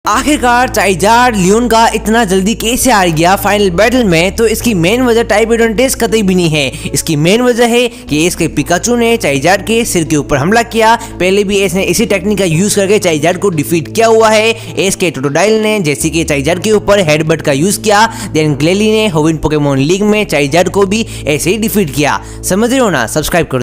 आखिरकार Charizard Leone का इतना जल्दी कैसे आ गया फाइनल बैटल में। तो इसकी मेन वजह टाइप एडवांटेज कतई भी नहीं है। इसकी मेन वजह है कि इसके पिकाचू ने चाइजार्ड के सिर के ऊपर हमला किया। पहले भी इसने इसी टेक्निक का यूज करके चाइजार्ड को डिफीट किया हुआ है। इसके टोटोडाइल ने जैसे कि चाइजार्ड के ऊपर हेडबट का यूज किया, देन ग्लेली ने होविन पोकेमोन लीग में चाइजार्ड को भी ऐसे ही डिफीट किया। समझ रहे हो ना? सब्सक्राइब करो।